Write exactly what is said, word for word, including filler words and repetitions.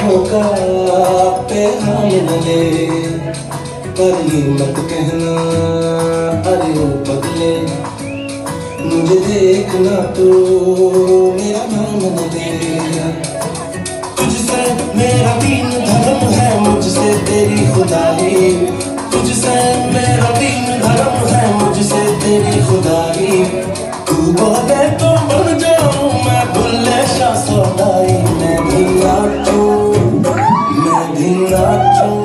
आँखों का पैगाम न ले, पर ये मत कहना अरे ओ पगले, मुझे देखना तो मेरा नाम न ले। तुझसे मेरा दीन धर्म है, मुझसे तेरी खुदाई, तुझसे मेरा दीन धर्म है, मुझसे तेरी खुदाई। तू बोले तो बन जाऊं मैं भुल्ले शाह सौदाई, मैं भी नाचूं, मैं भी नाचूं।